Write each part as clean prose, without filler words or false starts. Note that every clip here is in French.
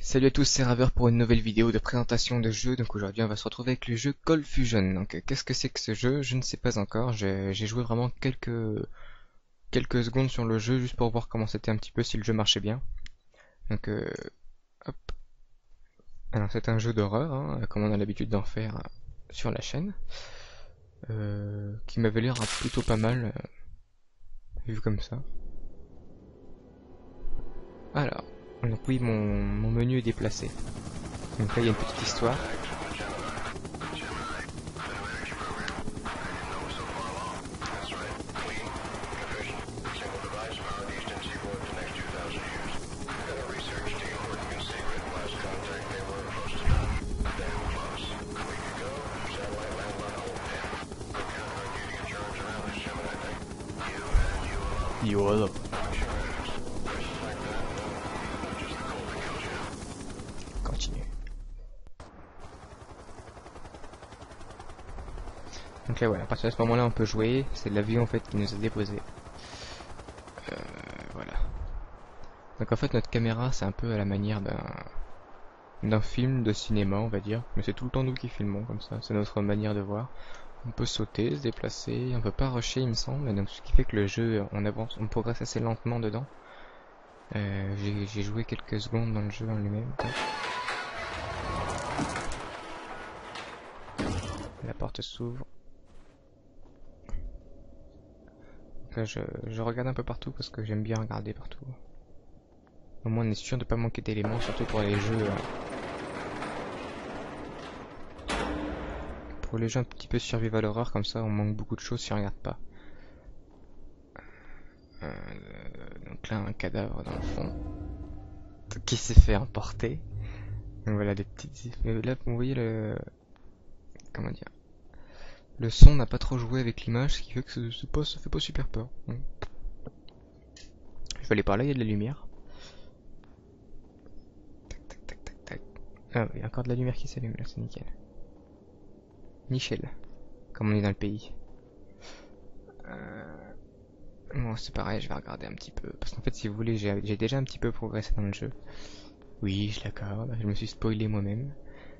Salut à tous, c'est Raver pour une nouvelle vidéo de présentation de jeu. Donc aujourd'hui on va se retrouver avec le jeu Cold Fusion. Donc qu'est-ce que c'est que ce jeu? Je ne sais pas encore. J'ai joué vraiment quelques secondes sur le jeu juste pour voir comment c'était un petit peu, si le jeu marchait bien. Donc hop. Alors c'est un jeu d'horreur, hein, comme on a l'habitude d'en faire sur la chaîne. Qui m'avait l'air plutôt pas mal, vu comme ça. Alors, donc oui, mon menu est déplacé. Donc là il y a une petite histoire. YOLO. Continue. Donc là voilà, à partir de ce moment-là on peut jouer, c'est l'avion en fait qui nous a déposé. Voilà. Donc en fait notre caméra c'est un peu à la manière d'un film de cinéma on va dire, mais c'est tout le temps nous qui filmons comme ça, c'est notre manière de voir. On peut sauter, se déplacer, on peut pas rusher il me semble, et donc ce qui fait que le jeu on avance, on progresse assez lentement dedans. J'ai joué quelques secondes dans le jeu en lui-même. La porte s'ouvre. Donc là je regarde un peu partout parce que j'aime bien regarder partout. Au moins on est sûr de pas manquer d'éléments, surtout pour les jeux. Pour les jeux un petit peu survival horror comme ça, on manque beaucoup de choses si on regarde pas. Donc là un cadavre dans le fond qui s'est fait emporter. Donc voilà des petites. Là vous voyez le. Comment dire. Le son n'a pas trop joué avec l'image, ce qui fait que ça fait pas super peur. Je vais aller par là, il y a de la lumière. Tac tac tac tac tac. Ah, il y a encore de la lumière qui s'allume là, c'est nickel. Michel, comme on est dans le pays. Bon, c'est pareil, je vais regarder un petit peu. Parce qu'en fait, si vous voulez, j'ai déjà un petit peu progressé dans le jeu. Oui, je l'accorde, je me suis spoilé moi-même.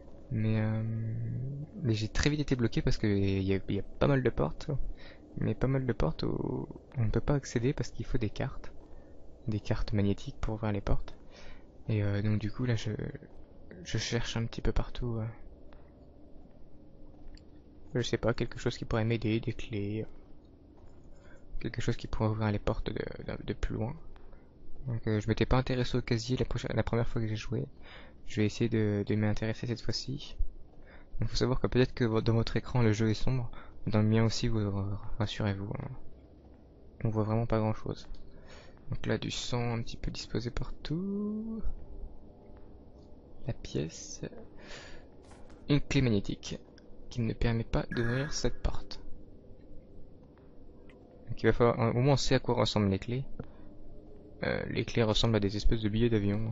Mais j'ai très vite été bloqué parce qu'il y a pas mal de portes. Mais pas mal de portes où on ne peut pas accéder parce qu'il faut des cartes. Des cartes magnétiques pour ouvrir les portes. Et donc du coup, là, je cherche un petit peu partout. Je sais pas, quelque chose qui pourrait m'aider, des clés. Quelque chose qui pourrait ouvrir les portes de plus loin. Donc je m'étais pas intéressé au casier la première fois que j'ai joué. Je vais essayer de m'y intéresser cette fois-ci. Il faut savoir que peut-être que dans votre écran le jeu est sombre. Dans le mien aussi, rassurez-vous. Hein. On voit vraiment pas grand-chose. Donc là, du sang un petit peu disposé partout. La pièce. Une clé magnétique qui ne permet pas d'ouvrir cette porte. Donc il va falloir, au moins on sait à quoi ressemblent les clés. Les clés ressemblent à des espèces de billets d'avion.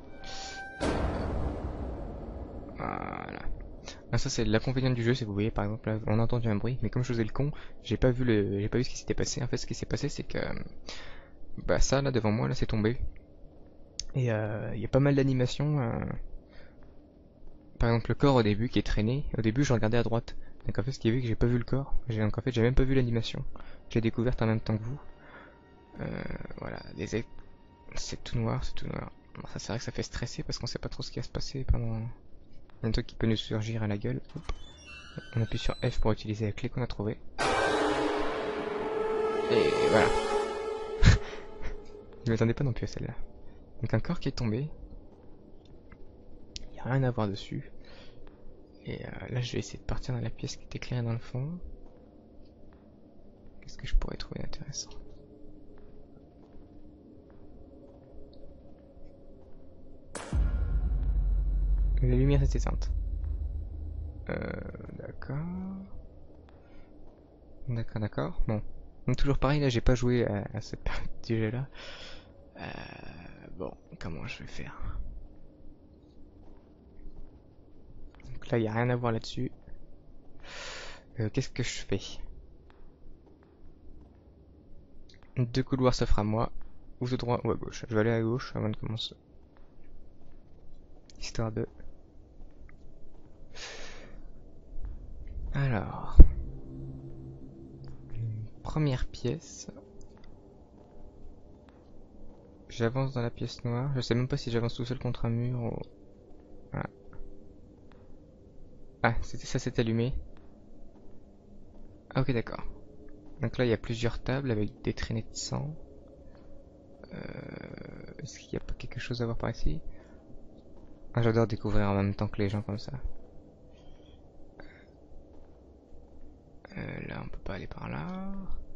Voilà. Ah, ça c'est l'inconvénient du jeu, si vous voyez par exemple là, on a entendu un bruit, mais comme je faisais le con, j'ai pas vu ce qui s'était passé. En fait, ce qui s'est passé, c'est que bah ça là devant moi là, c'est tombé. Et il y a pas mal d'animations. Par exemple, le corps au début qui est traîné. Au début, je regardais à droite. Donc en fait, ce qui est vu que j'ai pas vu le corps. Donc en fait, j'ai même pas vu l'animation. J'ai découvert en même temps que vous. Voilà, c'est tout noir, c'est tout noir. Bon, ça c'est vrai que ça fait stresser parce qu'on sait pas trop ce qui va se passer pendant. Il y a un truc qui peut nous surgir à la gueule. Hop. On appuie sur F pour utiliser la clé qu'on a trouvée. Et voilà. Je m'attendais pas non plus à celle-là. Donc un corps qui est tombé. Il n'y a rien à voir dessus. Et là je vais essayer de partir dans la pièce qui est éclairée dans le fond. Qu'est-ce que je pourrais trouver d'intéressant? La lumière est éteinte. D'accord. D'accord, d'accord. Bon. Donc toujours pareil, là j'ai pas joué à cette période du jeu là. Bon, comment je vais faire? Donc là il y a rien à voir là-dessus. Qu'est-ce que je fais? Deux couloirs s'offrent à moi. Ou de droite ou à gauche. Je vais aller à gauche avant de commencer. histoire de... Alors... Première pièce. J'avance dans la pièce noire. Je sais même pas si j'avance tout seul contre un mur ou... Ah, ah ça s'est allumé. Ah ok d'accord. Donc là il y a plusieurs tables avec des traînées de sang. Est-ce qu'il n'y a pas quelque chose à voir par ici? Ah, j'adore découvrir en même temps que les gens comme ça. Là on peut pas aller par là.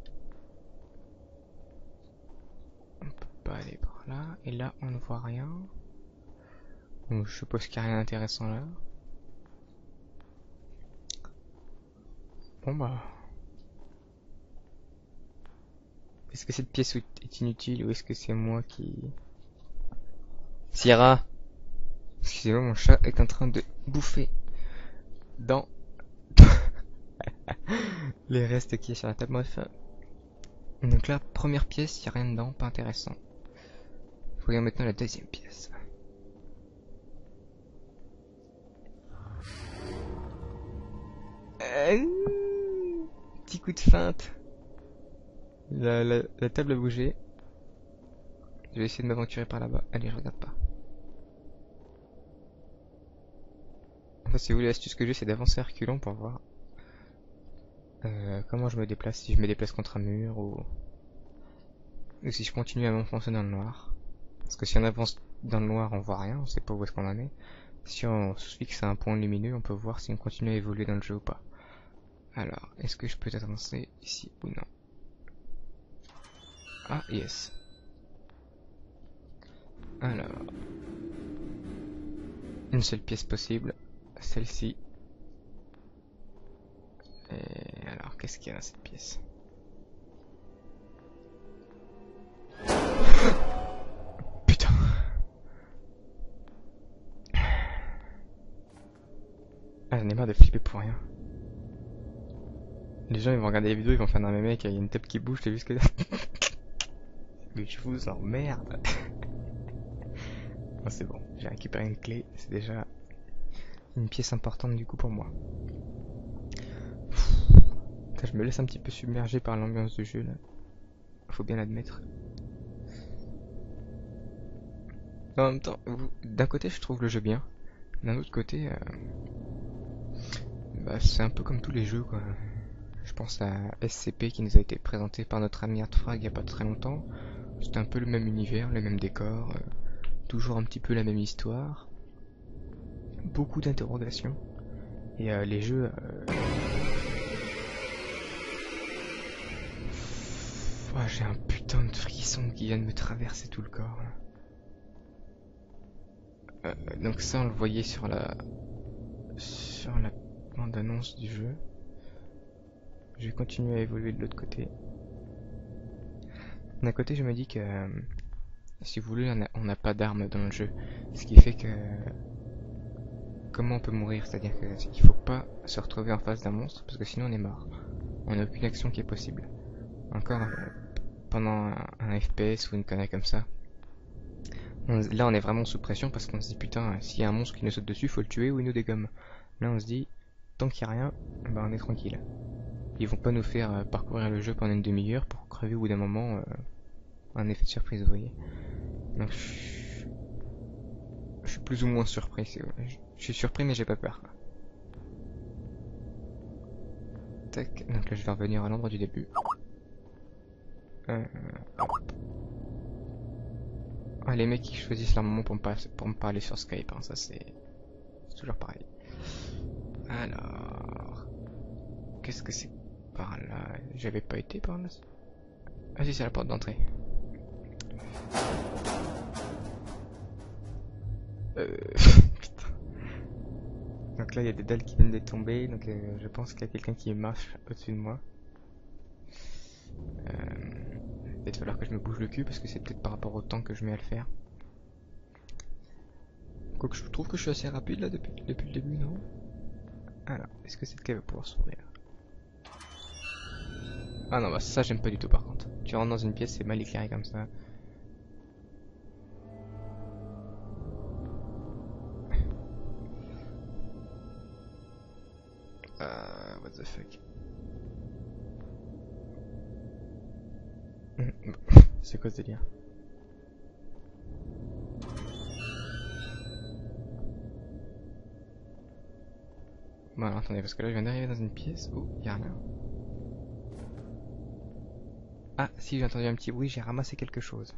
On peut pas aller par là. Et là on ne voit rien. Donc je suppose qu'il n'y a rien d'intéressant là. Bon bah... Est-ce que cette pièce est inutile ou est-ce que c'est moi qui... Sierra! Excusez-moi, mon chat est en train de bouffer dans les restes qui est sur la table. Bref. Donc là, première pièce, il n'y a rien dedans, pas intéressant. Voyons maintenant la deuxième pièce. Petit coup de feinte. La table a bougé. Je vais essayer de m'aventurer par là-bas. Allez, je regarde pas. Enfin, si vous voulez, l'astuce que j'ai, c'est d'avancer à reculons pour voir comment je me déplace. Si je me déplace contre un mur ou si je continue à m'enfoncer dans le noir. Parce que si on avance dans le noir, on voit rien, on sait pas où est-ce qu'on en est. Si on se fixe à un point lumineux, on peut voir si on continue à évoluer dans le jeu ou pas. Alors, est-ce que je peux avancer ici ou non? Ah, yes. Alors, une seule pièce possible, celle-ci. Et alors, qu'est-ce qu'il y a dans cette pièce? Putain. Ah, j'en ai marre de flipper pour rien. Les gens ils vont regarder les vidéos, ils vont faire non mais mec, il y a une table qui bouge, t'as vu ce que mais je vous emmerde. Bon, c'est bon, j'ai récupéré une clé, c'est déjà une pièce importante du coup pour moi. Putain, je me laisse un petit peu submerger par l'ambiance du jeu là. Faut bien l'admettre. En même temps, d'un côté je trouve le jeu bien, d'un autre côté, bah, c'est un peu comme tous les jeux quoi. Je pense à SCP qui nous a été présenté par notre ami Artfrag il n'y a pas très longtemps. C'était un peu le même univers, le même décor, toujours un petit peu la même histoire. Beaucoup d'interrogations. Et les jeux... Oh, j'ai un putain de frisson qui vient de me traverser tout le corps. Donc ça on le voyait sur la bande-annonce du jeu. Je vais continuer à évoluer de l'autre côté. D'un côté, je me dis que si vous voulez, on n'a pas d'armes dans le jeu, ce qui fait que comment on peut mourir, c'est-à-dire qu'il faut pas se retrouver en face d'un monstre parce que sinon on est mort. On n'a aucune action qui est possible. Encore pendant un FPS ou une connerie comme ça. Là, on est vraiment sous pression parce qu'on se dit putain, s'il y a un monstre qui nous saute dessus, faut le tuer ou il nous dégomme. Là, on se dit tant qu'il n'y a rien, bah on est tranquille. Ils vont pas nous faire parcourir le jeu pendant une demi-heure pour crever au bout d'un moment. Un effet de surprise, vous voyez. Donc je suis plus ou moins surpris. Je suis surpris mais j'ai pas peur. Tac, donc là je vais revenir à l'endroit du début. Ah, les mecs qui choisissent leur moment pour me parler sur Skype, hein, ça c'est toujours pareil. Alors, qu'est-ce que c'est par là? J'avais pas été par là. Ah si, c'est la porte d'entrée. Putain. Donc là il y a des dalles qui viennent de tomber, donc je pense qu'il y a quelqu'un qui marche au-dessus de moi. Peut-être falloir que je me bouge le cul parce que c'est peut-être par rapport au temps que je mets à le faire. Quoique je trouve que je suis assez rapide là depuis le début, non? Alors, est-ce que cette clé va pouvoir s'ouvrir? Ah non, bah ça j'aime pas du tout par contre. Tu rentres dans une pièce, c'est mal éclairé comme ça. What the fuck. C'est quoi ce délire? Bon alors attendez, parce que là je viens d'arriver dans une pièce où il y a rien. Ah si, j'ai entendu un petit bruit, j'ai ramassé quelque chose.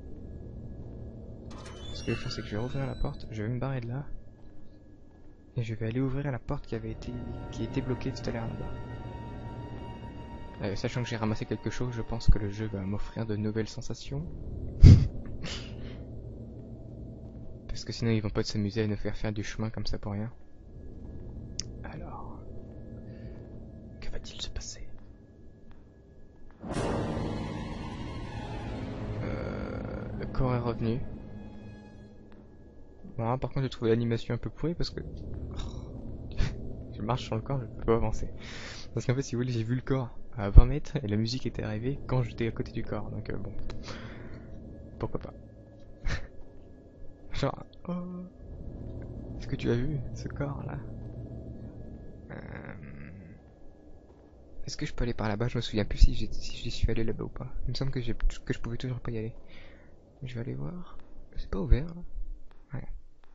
Ce que je vais faire, c'est que je vais rouvrir la porte, je vais me barrer de là. Et je vais aller ouvrir la porte qui était bloquée tout à l'heure là-bas. Sachant que j'ai ramassé quelque chose, je pense que le jeu va m'offrir de nouvelles sensations. Parce que sinon ils vont pas s'amuser à nous faire du chemin comme ça pour rien. Alors, que va-t-il se passer? Le corps est revenu. Bon, par contre j'ai trouvé l'animation un peu pourrie parce que je marche sur le corps, je peux pas avancer. Parce qu'en fait, si vous voulez, j'ai vu le corps à 20 mètres et la musique était arrivée quand j'étais à côté du corps. Donc bon, pourquoi pas. Genre, oh, est-ce que tu as vu ce corps là? Est-ce que je peux aller par là-bas? Je me souviens plus si j'y suis allé là-bas ou pas. Il me semble que je pouvais toujours pas y aller. Je vais aller voir. C'est pas ouvert là. Ouais.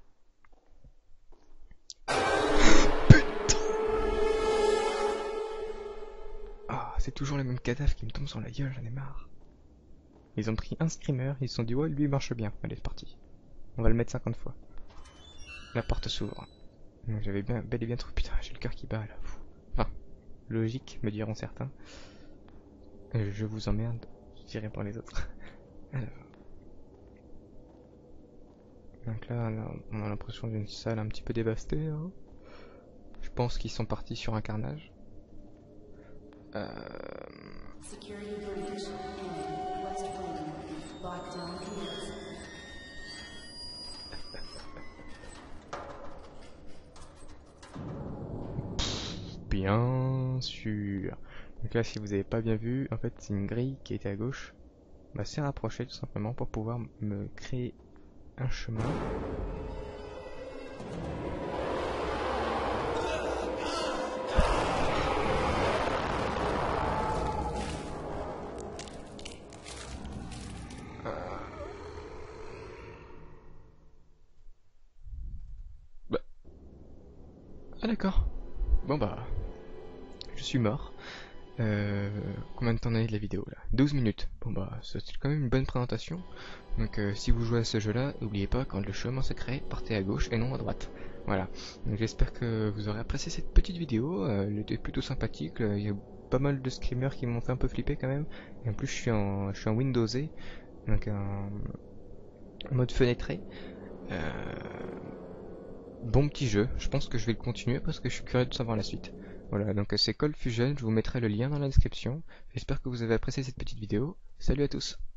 Ah, c'est toujours les mêmes cadavres qui me tombent sur la gueule, j'en ai marre. Ils ont pris un screamer, ils se sont dit ouais, lui il marche bien. Allez, c'est parti. On va le mettre 50 fois. La porte s'ouvre. J'avais bel et bien trop. Putain, j'ai le cœur qui bat là. Enfin, logique, me diront certains. Je vous emmerde, je dirais pour les autres. Alors. Donc là, on a l'impression d'une salle un petit peu dévastée. Hein. Je pense qu'ils sont partis sur un carnage. Bien sûr. Donc là, si vous avez pas bien vu, en fait, c'est une grille qui était à gauche. Bah, c'est rapproché tout simplement pour pouvoir me créer un chemin. Ah d'accord. Bon bah, je suis mort. Combien de temps on a eu de la vidéo là? 12 minutes. Bon bah, c'est quand même une bonne présentation. Donc si vous jouez à ce jeu là, n'oubliez pas, quand le chemin se crée, partez à gauche et non à droite. Voilà. Donc j'espère que vous aurez apprécié cette petite vidéo. Elle était plutôt sympathique. Il y a pas mal de screamers qui m'ont fait un peu flipper quand même. Et en plus je suis en Windowsé. Donc en mode fenêtré. Bon petit jeu, je pense que je vais le continuer parce que je suis curieux de savoir la suite. Voilà, donc c'est Cold Fusion, je vous mettrai le lien dans la description. J'espère que vous avez apprécié cette petite vidéo. Salut à tous!